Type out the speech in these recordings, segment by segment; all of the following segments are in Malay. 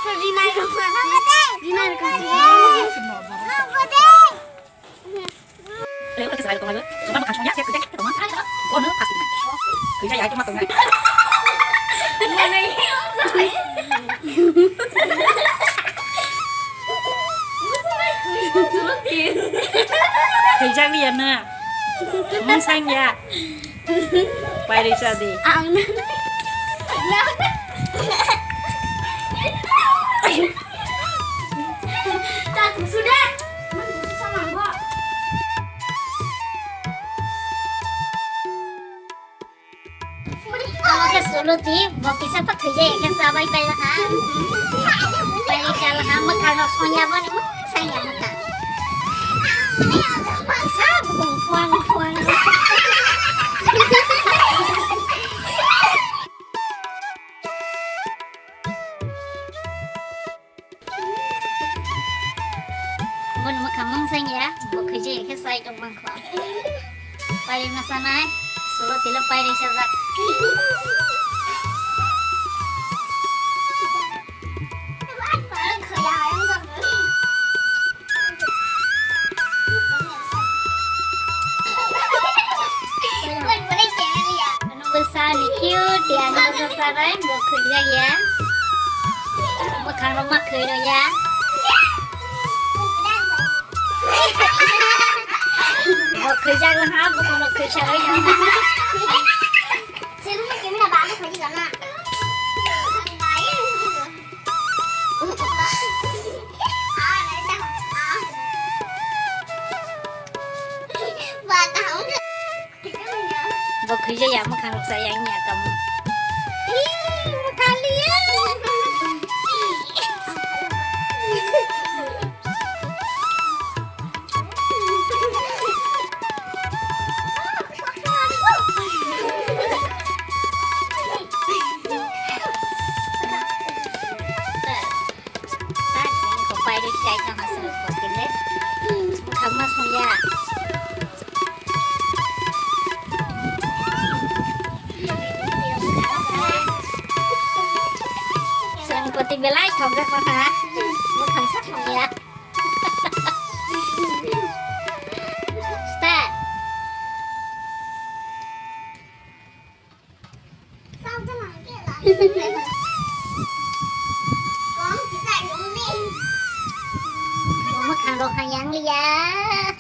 Leo lagi selalu tunggu, cuma makan soalnya saya kerja kita teman, oh no pasti nak, kerja ya cuma tunggu. Kerja ni na, musang ya, pai dia di. Tak sudah. Solo ti, mau pisah pak kerja ya kan sabai bayar kan? Bayar kalau kamu kalau soalnya apa nih, saya makan. Pisah bukan puang. Bukan makan saya, mau kerja ya kan saya dong bangkok. Bayar nasana, solo ti lah bayar saja. Besar ni cute dia nak sasaran buat kerja ya, makan rumah kerja ya. Buat kerja lah, bukan buat kerja ya. Sebelum kami nak bawa kerja kan? Kerja ya makan sayangnya kamu. Makan lihat. Tak, kau pai dia cai kan hasil kau pilih. Kamu semua. Seperti belai coba mana, bukan satu ya. Start. Mau makan rohan yang lihat.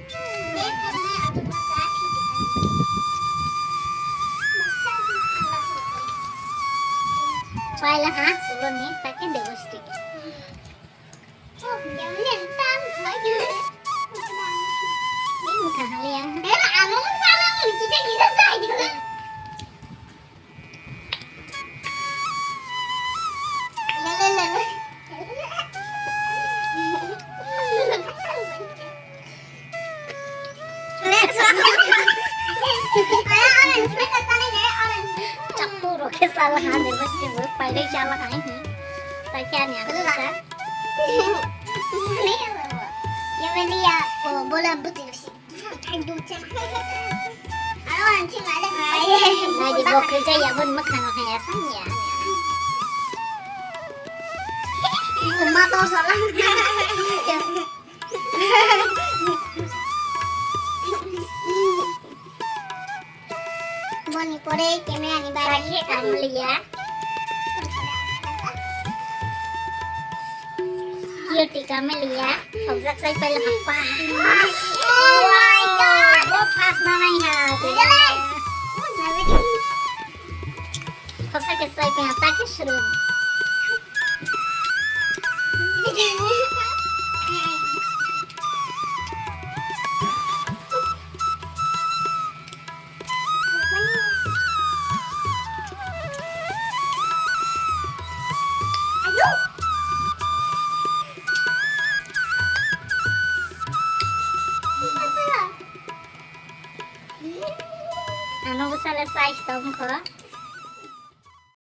Baiklah ha, sebelum ni pakai dua stick. Oh, jangan hitam lagi. Ini bukan hal yang. Anu salah kita saja. Lele. Campur kesalahan dia mesti berpai salah ini. Pakaiannya besar. Yang ini ya bola betul sih. Aduh cak. Awan cing ada. Lagi bawa kerja ya pun makan hiasan ya. Rumah tahu salah. Boni pore kamera ni bagi kamu lihat. Cute kami lihat. Objek saya pilih apa? Oh my god. वो पास ना नहीं है। Kau sakit saya pengen pakai serum. Anu selesai tom ko.